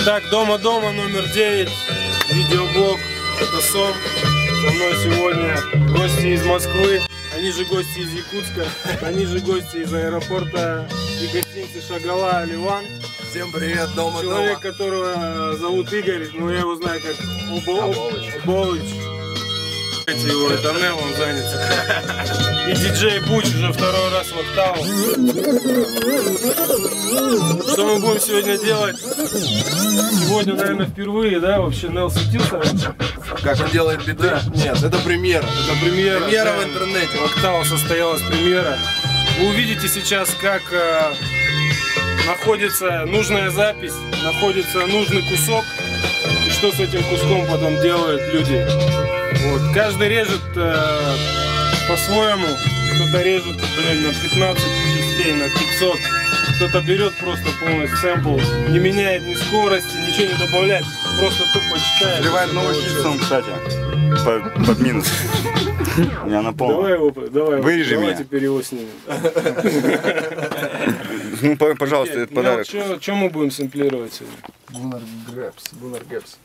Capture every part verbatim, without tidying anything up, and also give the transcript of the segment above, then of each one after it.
Итак, дома-дома номер девять, видеоблог, это Сом. Со мной сегодня гости из Москвы, они же гости из Якутска, они же гости из аэропорта и гостиницы Шагала, Ливан. Всем привет, дома-дома. Человек, которого зовут Игорь, но я его знаю как Оболыч. Его Этанел, он занят. И диджей Буч уже второй раз в Октаву. Что мы будем сегодня делать? Сегодня, наверное, впервые, да, вообще Нел светился раньше. Как он делает биты? Да. Нет, это премьера. Это премьера. Премьера да, в интернете. В Октаву состоялась премьера. Вы увидите сейчас, как э, находится нужная запись, находится нужный кусок. И что с этим куском потом делают люди. Вот. Каждый режет э, по-своему. Кто-то режет, блин, на пятнадцать частей, на пятьсот. Кто-то берет просто полностью сэмпл, не меняет ни скорости, ничего не добавляет, просто тупо читает. Сливает новый хитсон, кстати, под, под минус. Я напомню. Давай его, давай, вырежи давай меня. Теперь его снимем. Ну, пожалуйста, это подарок. Что мы будем сэмплировать сегодня? Бунар Гэпс, Бунар Гэпс.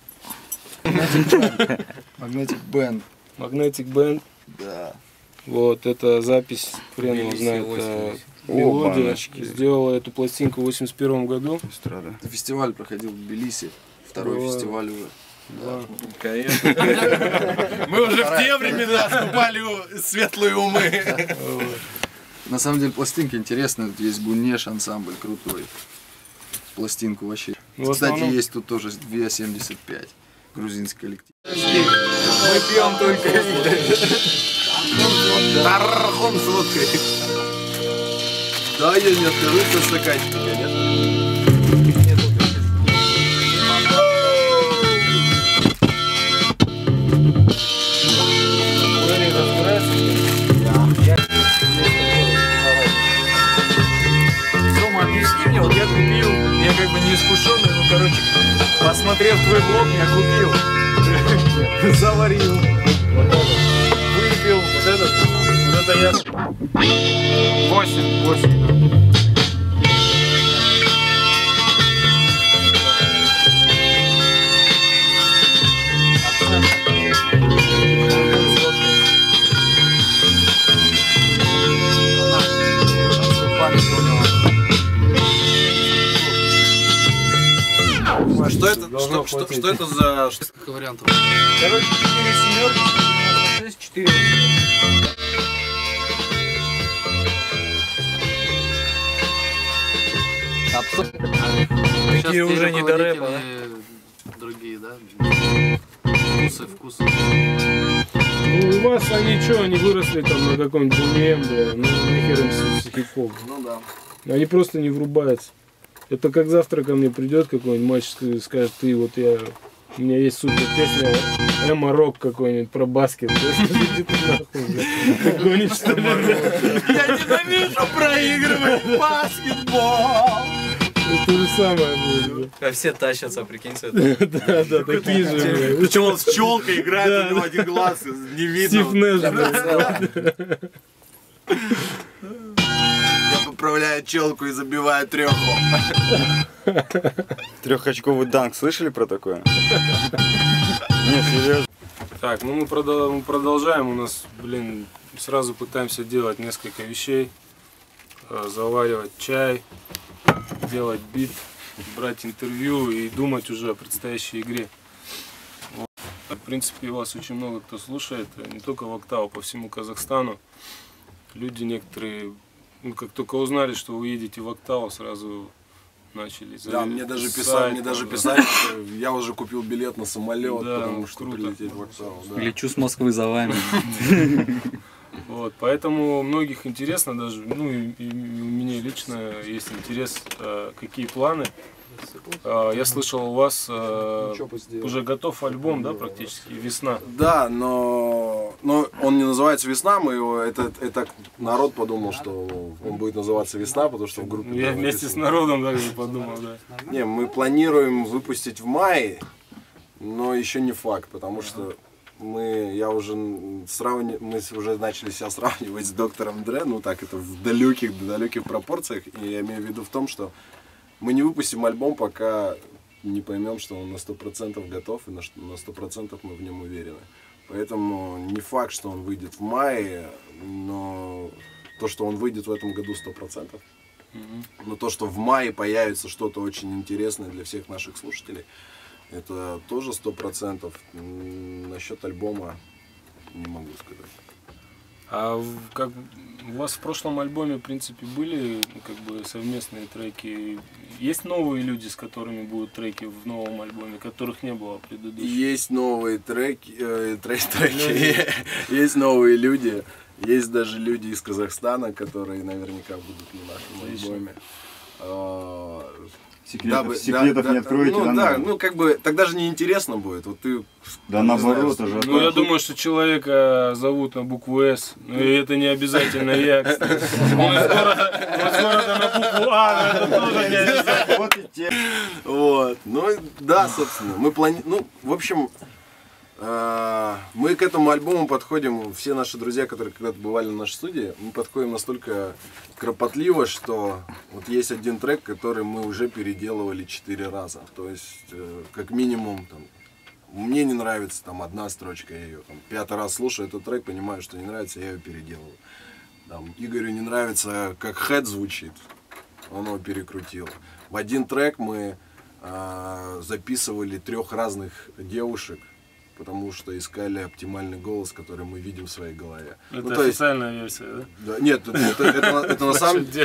Magnetic Band. Magnetic Band. Да. Вот, это запись, хрен его знает. Мелодия. Сделала эту пластинку в восемьдесят первом году. Эстрада. Фестиваль проходил в Тбилиси. Второй Два. фестиваль уже. Да. Конечно. Мы уже в те времена скупали светлые умы. На самом деле пластинка интересная. Тут есть Гунеш ансамбль крутой. Пластинку вообще. Кстати, есть тут тоже две семьдесят пять. Грузинский коллектив. Мы пьем только тархон с водкой. Да, я не откажусь от стаканчика, нет? Сома, объясни мне, вот я купил, я как бы не искушенный, но, короче, посмотрев твой блог, я купил, заварил, выпил, вот этот, вот это я восемь, восемь. Что это, что, что, что это за... Сколько вариантов? Короче, четыре семерки, девяносто шесть, четыре. Такие уже не до рэпа, да? Другие, да? Вкусы, вкусы. Ну, у вас они что, они выросли там на каком-нибудь бунем, да, ну нахер им с хип-хоп. Ну да. Они просто не врубаются. Это как завтра ко мне придет какой-нибудь мальчик и скажет, ты вот я, у меня есть супер песня Эма Рок какой-нибудь про баскет. Ты гонишь, что ли? Я ненавижу проигрывать баскетбол! То же самое будет. А все тащатся, прикиньте. Да, да, такие же. Причем он с челкой играет, у него один глаз не видно. Стив Нэш. Я поправляю челку и забиваю треху. Трехочковый данк, слышали про такое? Нет, серьезно. Так, ну мы продолжаем. У нас, блин, сразу пытаемся делать несколько вещей. Заваривать чай, делать бит, брать интервью и думать уже о предстоящей игре. Вот. В принципе, вас очень много кто слушает, не только в Октаву, по всему Казахстану. Люди некоторые, ну, как только узнали, что вы едете в Октаву, сразу начали. Да, мне даже писали, мне даже писали, что я уже купил билет на самолет, да, потому ну, что круто. прилететь в Октаву. Да. Лечу с Москвы за вами. Вот, поэтому многих интересно даже, ну и, и у меня лично есть интерес, э, какие планы. Э, я слышал, у вас э, уже готов альбом, да, практически, «Весна». Да, но, но он не называется «Весна», мы его, это, это народ подумал, что он будет называться «Весна», потому что в группе... Ну, я вместе с народом так же подумал, да. Не, мы планируем выпустить в мае, но еще не факт, потому что мы, я уже сравни, мы уже начали себя сравнивать с доктором Дре, ну так это в далеких, далеких пропорциях, и я имею в виду в том, что мы не выпустим альбом, пока не поймем, что он на сто процентов готов, и на сто процентов мы в нем уверены. Поэтому не факт, что он выйдет в мае, но то, что он выйдет в этом году сто процентов. Mm-hmm. Но то, что в мае появится что-то очень интересное для всех наших слушателей, это тоже сто процентов. Насчет альбома не могу сказать. А как у вас в прошлом альбоме, в принципе, были как бы совместные треки? Есть новые люди, с которыми будут треки в новом альбоме, которых не было в предыдущем? Есть новые треки, э, треки, треки. Есть новые люди. Есть даже люди из Казахстана, которые наверняка будут на нашем альбоме. Секретов, да, секретов да, не откроете, ну, да? Да, ну как бы тогда же неинтересно будет. Вот ты. Да наоборот, уже. Ну я думаю, что человека зовут на букву С, но это не обязательно я, кстати. Он из города на букву А, но это тоже не обязательно. Вот и те. Вот. Ну да, собственно, мы планируем. Ну, в общем, мы к этому альбому подходим, все наши друзья, которые когда-то бывали на нашей студии, мы подходим настолько кропотливо, что вот есть один трек, который мы уже переделывали четыре раза. То есть, как минимум, там, мне не нравится там одна строчка, я ее там пятый раз слушаю этот трек, понимаю, что не нравится, я ее переделываю. Там, Игорю не нравится, как хэт звучит, он его перекрутил. В один трек мы э, записывали трех разных девушек, потому что искали оптимальный голос, который мы видим в своей голове. Это ну, то официальная есть, версия, да? да? Нет, это, это, это, это на самом деле...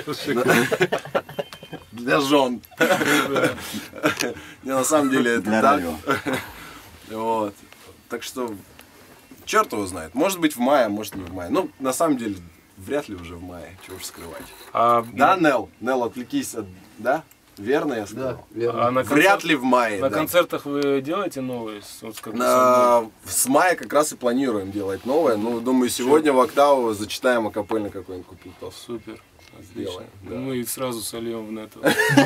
Для жен. Не, на самом деле это так. Вот. Так что, черт его знает. Может быть в мае, может не в мае. Ну, на самом деле, вряд ли уже в мае. Чего уж скрывать. А, да, Нел? Нел, отвлекись от... Да? Верно я сказал? Да, верно. А на Вряд концерт... ли в мае. На да. концертах вы делаете новые? Вот как на... С мая как раз и планируем делать новое. Ну, думаю, сегодня в октаву зачитаем акапельно какой-нибудь куплетов. Супер. Отлично. Сделаем, да. Мы сразу сольем в нету.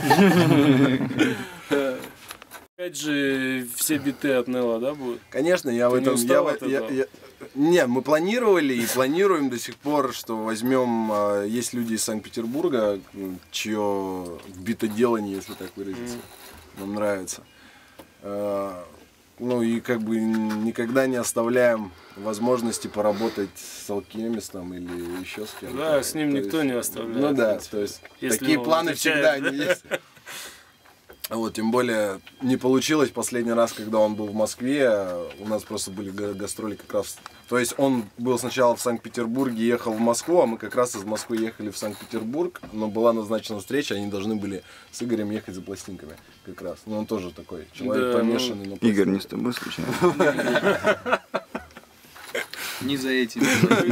Опять же, все биты от Нелла, да, будут? Конечно, я в Ты не этом... устал я, от я, этого? я, не, мы планировали и планируем до сих пор, что возьмем... Есть люди из Санкт-Петербурга, чье битоделание, если так выразиться, mm. нам нравится. Ну и как бы никогда не оставляем возможности поработать с Алкемистом или еще с кем-то. Да, с ним то никто есть, не оставляет. Ну да, то есть если такие планы отвечает, всегда да? они есть. Вот, тем более не получилось последний раз, когда он был в Москве, у нас просто были гастроли как раз. То есть он был сначала в Санкт-Петербурге, ехал в Москву, а мы как раз из Москвы ехали в Санкт-Петербург, но была назначена встреча, они должны были с Игорем ехать за пластинками как раз. Ну он тоже такой человек да, помешанный ну... на пластинках. Игорь, не с тобой случайно? Не за этим.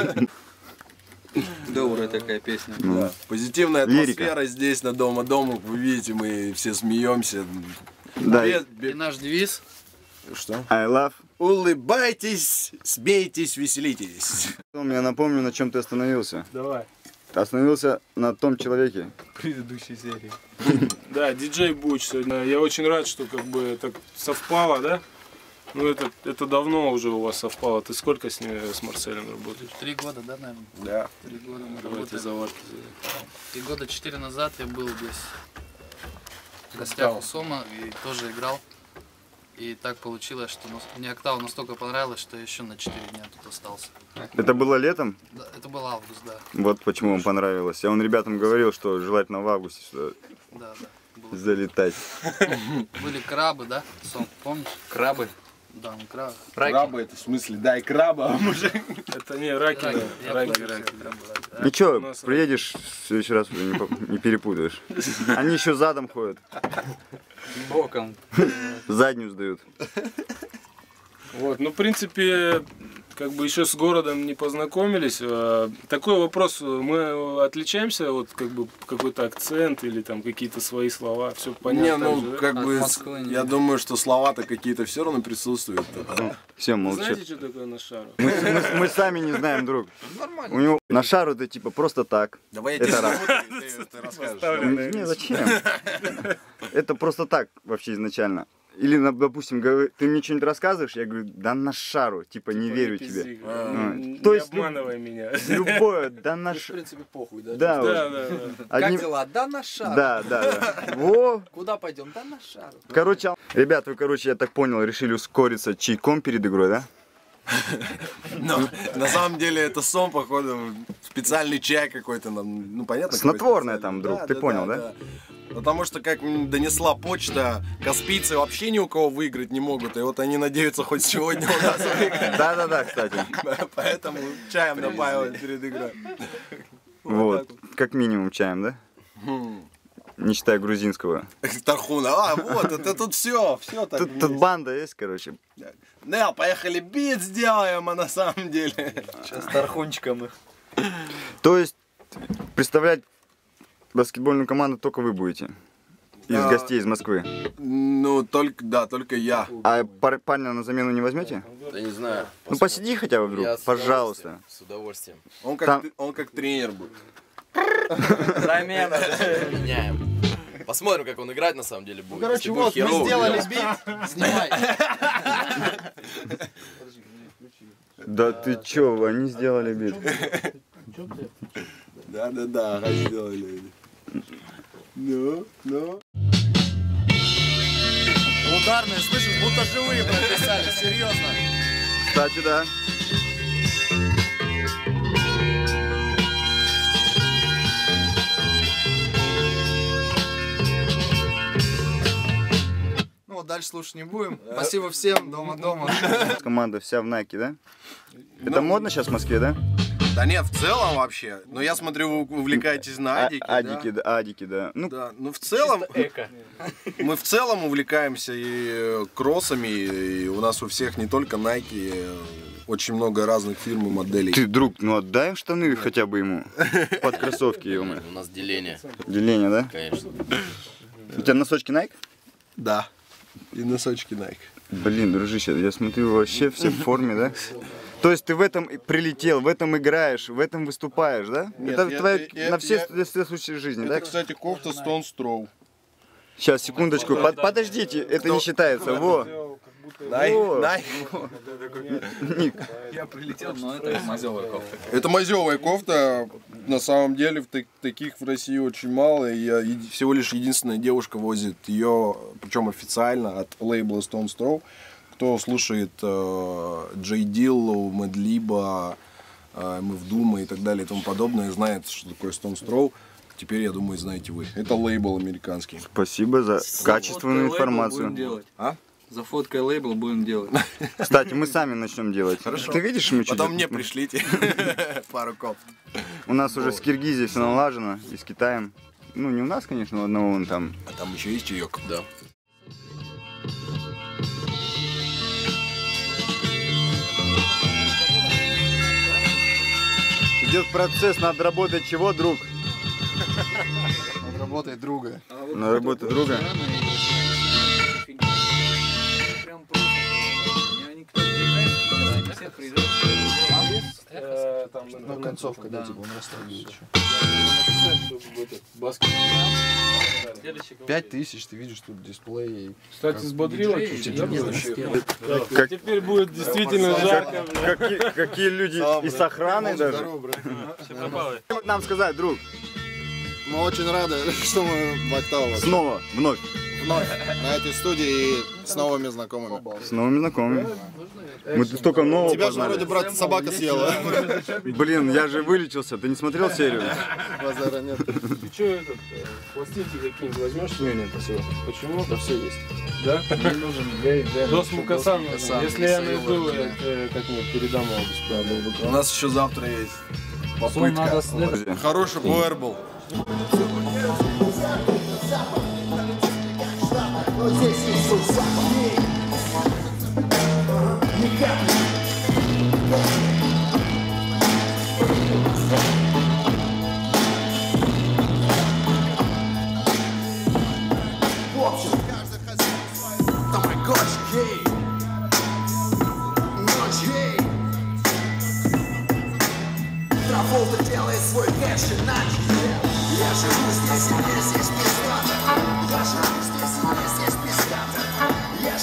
Добрая такая песня. Да. Позитивная Лирика. атмосфера здесь на Дома Дому. Вы видите, мы все смеемся. Да. Без- И без- наш девиз. Что? I love. Улыбайтесь, смейтесь, веселитесь. Я напомню, на чем ты остановился. Давай. Ты остановился на том человеке. В предыдущей серии. Да, диджей Буч сегодня. Я очень рад, что как бы так совпало, да? Ну это, это давно уже у вас совпало. Ты сколько с, ним, с Марселем работаешь? Три года, да, наверное? Да. Три года мы Давайте работаем. заварки. И года четыре назад я был здесь в гостях у Сома и тоже играл. И так получилось, что нас- мне Октава настолько понравилось, что я еще на четыре дня тут остался. Это было летом? Да, это был август, да. Вот почему вам понравилось. Я вон ребятам говорил, что желательно в августе сюда Да, да. Было. залетать. Были крабы, да, Сом, помнишь? Крабы. Да, мы крабы. Краба это в смысле, дай краба, мужик. Это не раки, Раки, да. я Раки, помню, раки. всё, крабы, раки. А, Ничего, у нас приедешь в следующий раз уже не, по- не перепутаешь. Они еще задом ходят, Боком. заднюю сдают. Вот, ну, в принципе, как бы еще с городом не познакомились. А, Такой вопрос, мы отличаемся, вот как бы какой-то акцент или там какие-то свои слова, все Не, понятно. ну так же, да? как От бы, Москвы не я видно. думаю, что слова-то какие-то все равно присутствуют. Все Вы молчат. знаете, что такое на шару? Мы, мы- мы сами не знаем, друг. Нормально. У него на шару ты типа просто так. Давай я Это тебе раз. зовут, и ты, ты расскажешь. Поставлю. Не, зачем? Это просто так вообще изначально. или, допустим, говорю, ты мне что-нибудь рассказываешь, я говорю, да на шару, типа, не верю тебе. А, Ну, не то есть, обманывай меня. любое, да на В шару. принципе, похуй, да? Да, Да, вот. да, да. Одним- Как дела? Да на шар. Да, да, да. Во. Куда пойдем? Да на шар. Короче, ребят, вы, короче, я так понял, решили ускориться чайком перед игрой, да? Но на самом деле это сом, походу, специальный чай какой-то нам, ну понятно. какой Снотворное специальный. там, друг, ты понял, да? Потому что, как мне донесла почта, каспийцы вообще ни у кого выиграть не могут, и вот они надеются хоть сегодня у нас выиграть. Да-да-да, кстати. Поэтому чаем напаивают перед игрой. Вот, как минимум чаем, да? Не считая грузинского. Тархуна, а вот, это тут все, все так. Тут, тут банда есть, короче. Да, поехали бит сделаем, а на самом деле. С тархунчиком их. То есть, представлять баскетбольную команду только вы будете? Из А. гостей из Москвы. Ну, только, да, только я. А пар- парня на замену не возьмете? Да не знаю. Ну посиди хотя бы, друг, Я с пожалуйста. удовольствием, С удовольствием. Он как, Там- т- он как тренер будет. Замена. Меняем. Посмотрим, как он играть на самом деле будет. Ну, короче, Если будет вот, мы херово, сделали берем. бит. Снимай. Да ты чё, они сделали бит. Да, да, да, ага, сделали. Ну, ну. Ударные, слышишь, будто живые прописали, серьезно. Кстати, да. Ну вот дальше слушать не будем. Спасибо всем, дома-дома. Команда вся в Nike, да? Это модно сейчас в Москве, да? Да нет, в целом вообще. Но я смотрю, вы увлекаетесь на А- адике. Адики, да? да, адики, да. Ну, Да, ну в целом, мы в целом увлекаемся и кроссами, и у нас у всех не только Nike, очень много разных фирм и моделей. ты, друг, ну отдай штаны хотя бы ему. Под кроссовки, ё У нас деление, Деление, да? конечно. У тебя носочки Nike? Да, и носочки Nike. Блин, дружище, я смотрю, вообще все в форме, да? То есть ты в этом и прилетел, в этом играешь, в этом выступаешь, да? Нет, это я- твоя я- на все, я- все случаи жизни, да? кстати, кофта Stone Strow. Сейчас, секундочку, под- подождите, это не считается, во. Най, О. най. Ник, Это мазевая кофта. На самом деле в так- таких в России очень мало. И я еди- всего лишь единственная девушка возит ее, причем официально от лейбла Stone Strow. Кто слушает э, Джей Диллу, Мэдлиба, э, эм эф Дума и так далее и тому подобное, знает, что такое Stone Strow. Теперь, я думаю, знаете вы. Это лейбл американский. спасибо за качественную информацию. А? За фоткой лейбл будем делать. Кстати, мы сами начнем делать. Хорошо. Ты видишь, мы Потом чуть- мне пришлите пару кофт. У нас уже с Киргизией все налажено, и с Китаем. Ну, не у нас, конечно, у одного вон там. А там еще есть чаек. Да. Идет процесс, надо работать чего, друг? Работает друга. На работу друга. Прям просто. Они кто приезжает, они все приезжают. Ну, концовка, да, типа он расставил еще. Пять тысяч, ты видишь тут дисплей. Кстати, взбодрило чуть-чуть, да, было? Как- Теперь будет действительно жарко. Какие, какие люди и с охраной даже. Нам сказать, друг, Мы очень рады, что мы в Октаву снова, вновь, вновь на этой студии и с новыми знакомыми. с новыми знакомыми. Мы тут столько нового Тебя же познали. вроде, брат, собака съела. Блин, я же вылечился, ты не смотрел серию? Базара нет. Ты что, этот, э, пластинки какие-нибудь возьмешь? Не, не, спасибо. Почему? Да все есть. Да? Дос Мукасан. Если я найду, я э, как-нибудь передам его бесплатно. У нас еще завтра есть попытка. Хороший буэрбл. Траволта делает свой кэш иначе. Я живу здесь, и мне здесь пиздато. Я живу здесь, и мне здесь пиздато. Я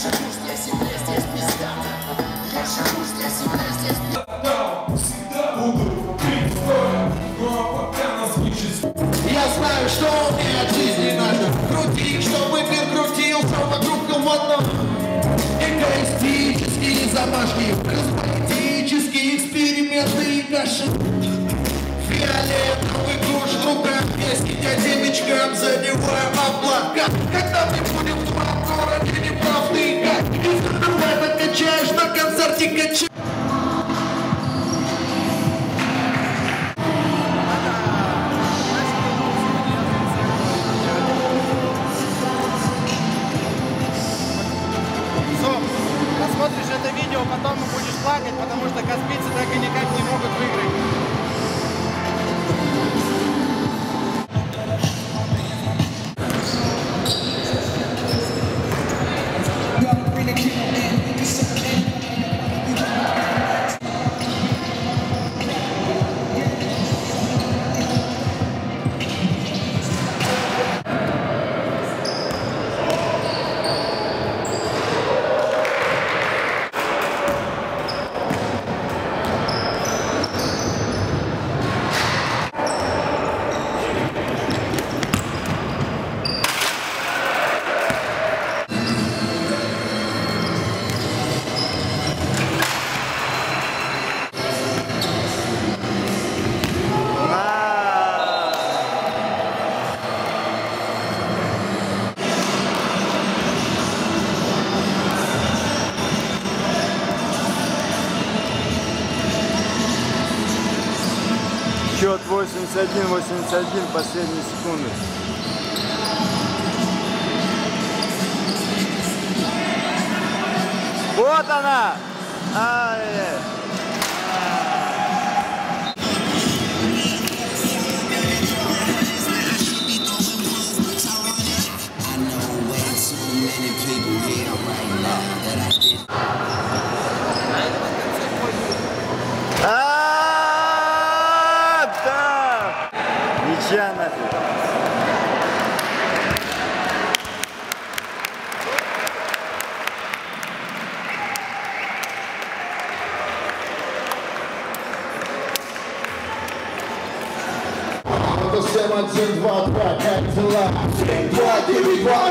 домашние косметические эксперименты и каши. Фиолетовый куш в руках, я сидя девочкам задеваю облака. Когда мы будем в твоем городе неправды, как и ты качаешь на концерте качаешь. Посмотришь это видео, потом будешь плакать, потому что каспийцы так и никак не могут выиграть. Счет восемьдесят один восемьдесят один, последние секунды. Вот она! Ай-яй-яй. Ничья нафиг. семь один два два, как дела? семь два девять два,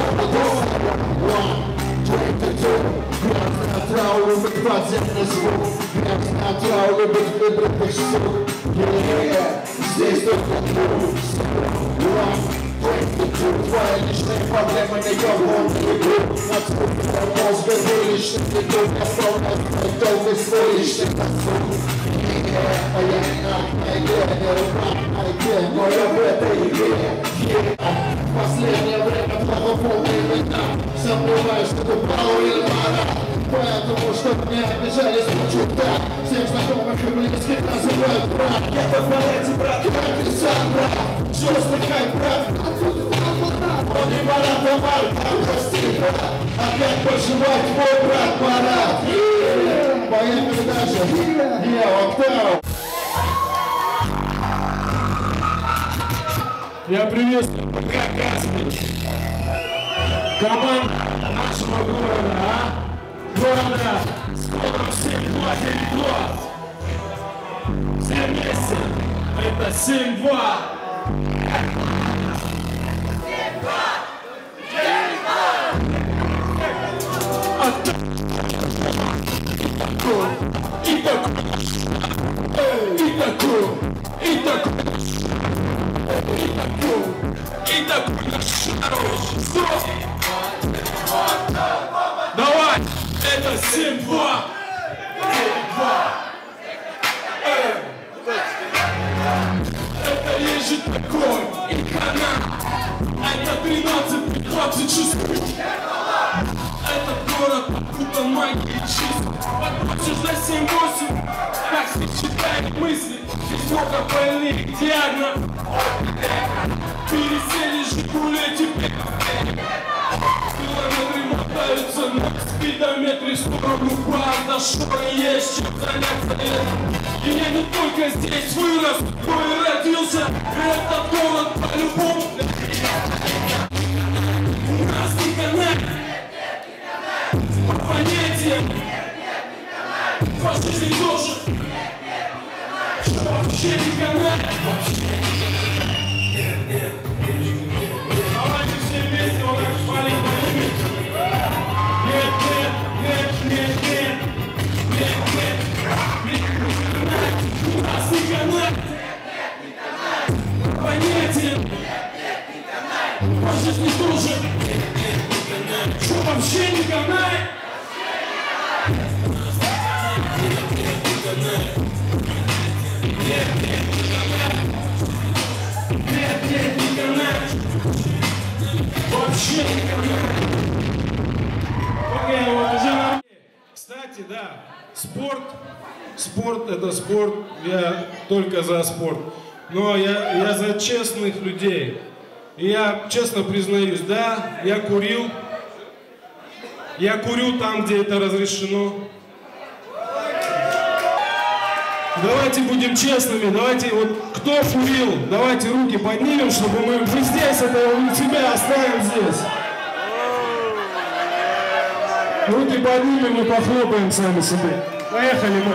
грязный отрау любит подземный звук, грязный отрау любит выбранных сук. Здесь только друг, твоя личная проблема не ёбаный игру. От скупого мозга вылечный беду, оставляй долгий свой личный посуд. А я не на игре, не рука на игре, но я в этой игре. Последнее время плохо полный война, сомневаюсь, что ты упал или пора. Поэтому, чтобы не обижались почему-то, всех знакомых и близких называют брат. Я в балете, брат, как ты сам, брат. Жёсткий хайп, брат, он не пора товар, там прости, брат. Опять поживать твой брат, Марат. Поехали дальше, я Октав. Я приветствую как Каспий. Команда нашего города, а? Города скоро семь два девять два. Все вместе. Это семь два. семь два девять два. И такой. И такой. И такой. И такой. И такой наш народ. Стоп. Давай. Это семь два. Это есть же такой и канал. Это тринадцать двадцать шесть. Этот город окутан магией чист. Подбросишь за семь восемь, как сочетает мысли. Здесь много больных, диагноз. Пересели Жигули теперь. Километры мотаются на спидометре, сторону бар, до шора есть чем заняться. И я не только здесь вырос, но и родился. Этот город по-любому. У нас не канал. По понятиям. По жизни тоже. Что вообще не канал. Давайте все вместе, вот как шпали. Нет, нет, нет, нет, нет. по жизни тоже. Что вообще не канает? Нет, нет, не канает. Нет, нет, не канает. Вообще не канает. Окей, вот уже на... Кстати, да, спорт, спорт это спорт, я только за спорт. Но я, я за честных людей. И я честно признаюсь, да, я курил. Я курю там, где это разрешено. Давайте будем честными, давайте, вот кто курил, давайте руки поднимем, чтобы мы, мы здесь, это у тебя оставим здесь. Руки поднимем и похлопаем сами себе. Поехали мы.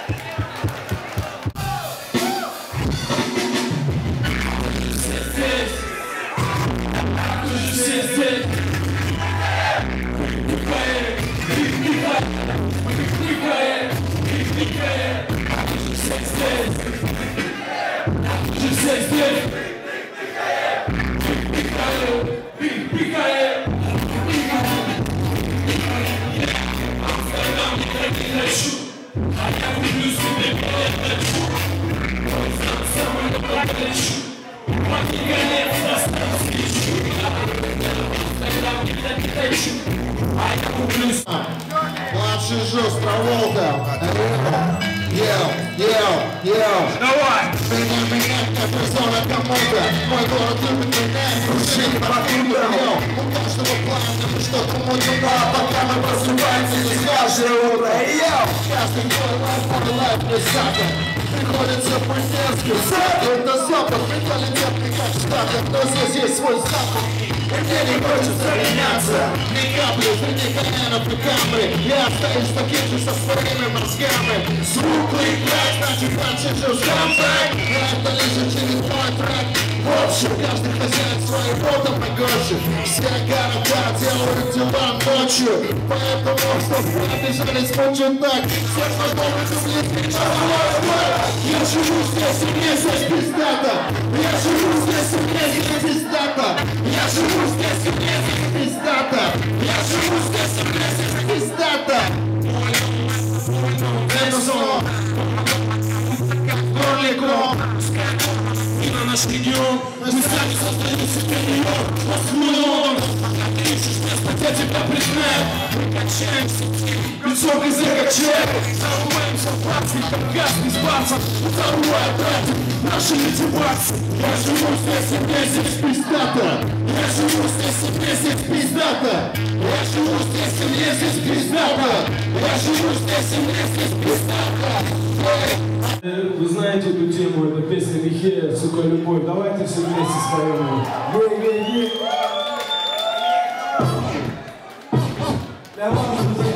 Младший жестко, волка. Ел, ел, ел. Давай! Меня менять как персона кому-то. Мой город любит меня, крушить вокруг. Ел, у каждого плана, что кому-то да, пока мы просыпаемся здесь каждое утро. Ел, каждый твой лайф, мой лайф не сахар. Приходится по-немецки. Это запах, менталитетный как штатов, но здесь есть свой запах. И мне не хочется меняться. Ни капли, среди коленов и камры. Я остаюсь таким же со своими мозгами. Звук играть, значит раньше жил скамбэк. Это лишь через мой трек. В общем, каждый хозяин своей рода погорше. Все города делают дела ночью. Поэтому, чтоб вы обижались, будет так. Все знакомые близкие человек. Я живу здесь, и мне здесь пиздата. Я живу здесь, и мне здесь пиздата. Я живу здесь, и мне здесь пиздата. Я живу здесь, и мне здесь пиздата. Это сон. Горликом. И на наш регион мы сами создаем себе миллион. Восьмой ищешь место, где тебя признают. Мы качаемся, лицо без качает. Зарываемся в баксы, как газ без бацев. Зарывая тратит наши мотивации. Я живу здесь, и мне здесь пиздата. Я живу здесь, и мне здесь пиздата. Я живу здесь, и мне здесь пиздата. Я живу здесь, и мне здесь пиздата. Вы знаете эту тему, это песня Михея, сука, любовь. Давайте все вместе споем. Ей-ей-ей. Для вас, друзья.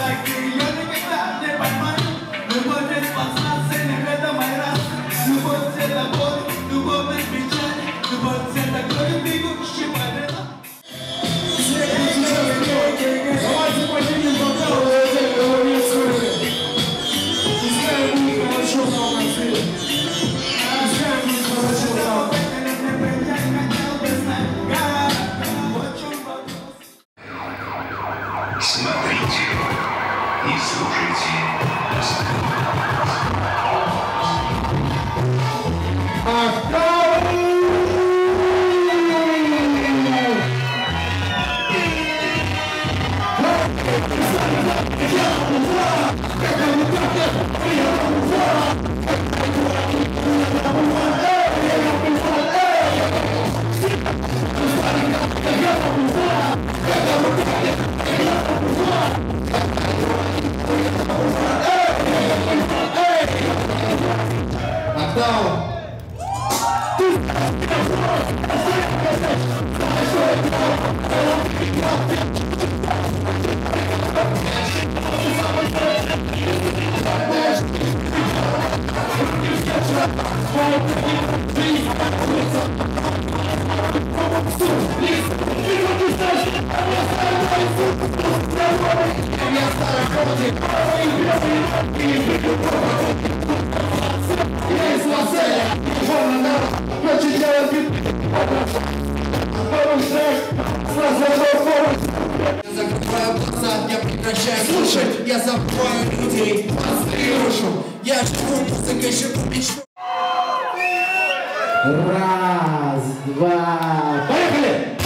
как ты, я никогда не поймаю. Любовь без подсознательных, это моя раса. Любовь цвета боли, любовь без печали, любовь цвета крови, бегущей по венам. Давайте поднимем бокал, этого не слышит. Пускай будет хорошо в новом свете. Пускай будет хорошо в новом свете. Смотрите и слушайте. Закрываю глаза, я прекращаю слушать. Я забываю людей, пострирушу. Я живу музыкой, живу мечтой. Раз, два, поехали!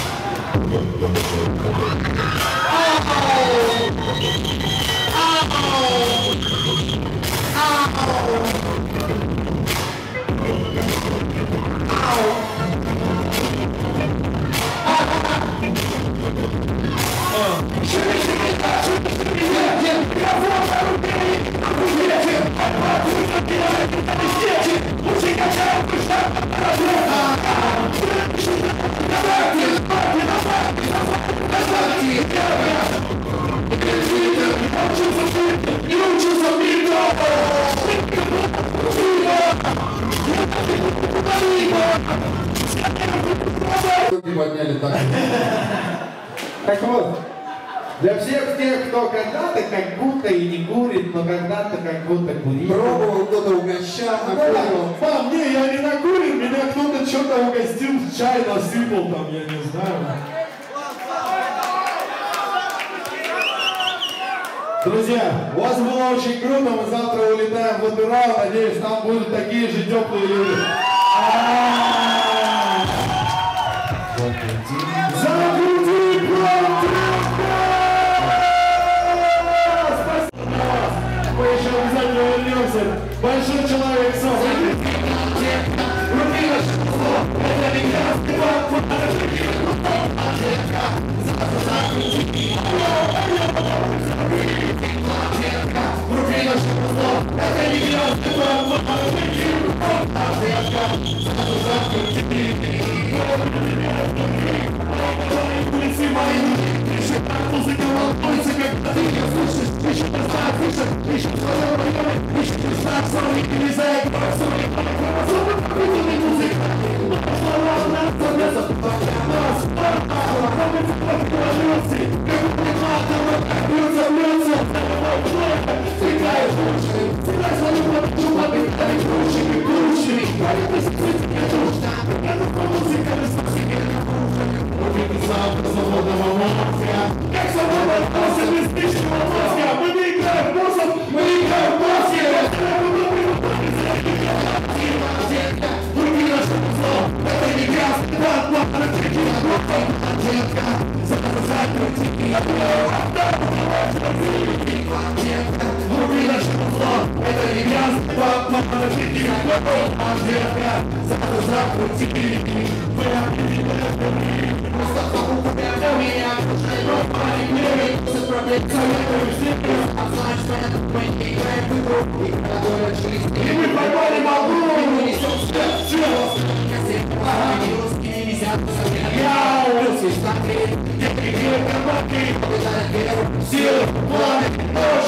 Так вот, для всех тех, кто когда-то как будто и не курит, но когда-то как будто курит. Пробовал, кто-то угощал, накурил. Мам, не, я не накурил, меня кто-то что-то угостил, чай насыпал там, я не знаю. Друзья, у вас было очень круто, мы завтра улетаем в Латурау, надеюсь, там будут такие же теплые люди. Закрути громко! Мы еще обязательно вернемся. Большой человек Софи. Силы, пламя,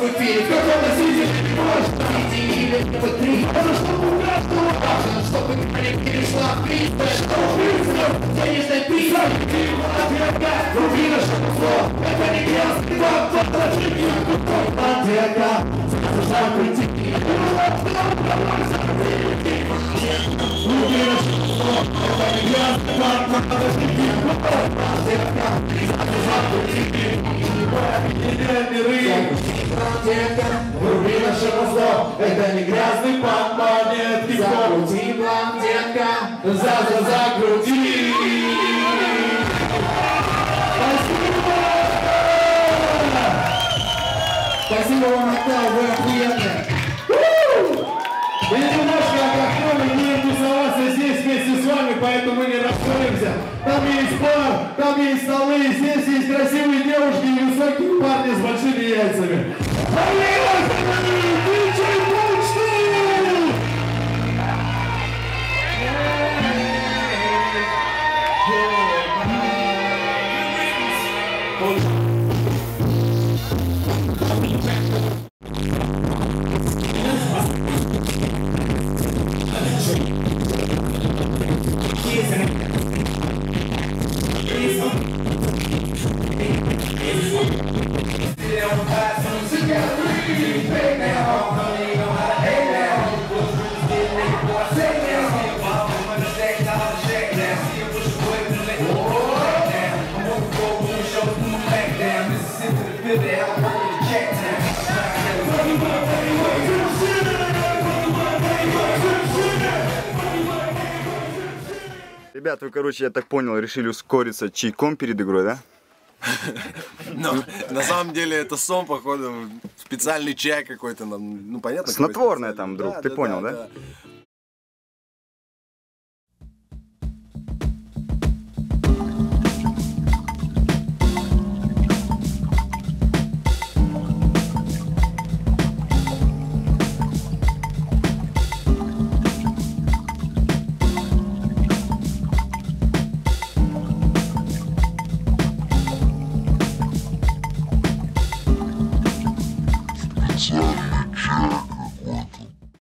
в эфире, в каком-то свете не может найти или в три. Это чтобы у каждого важно, чтобы не перешла в приз. Что в принципе, денежный приз. Отверка, рубина, чтобы зло. Это не грязь, два, два, зажги. Отверка, закрути. Рубина, чтобы зло. Это не грязь, два, два, зажги. Отверка, закрути. Вруби наше мозло, это не грязный пан-монет. Закрути, блондинка, за-за-закрути. Спасибо! Спасибо вам, Актау, вы охуенные. Мы немножко отдохнули, будем тусоваться здесь вместе с вами, поэтому мы не расходимся. Там есть бар, там есть столы, здесь есть красивые девушки и высокие парни с большими яйцами. Ребят, вы, короче, я так понял, решили ускориться чайком перед игрой, да? Ну, на самом деле это сом, походу, специальный чай какой-то, ну понятно. Снотворное там, друг, ты понял, да? Charlie Jack.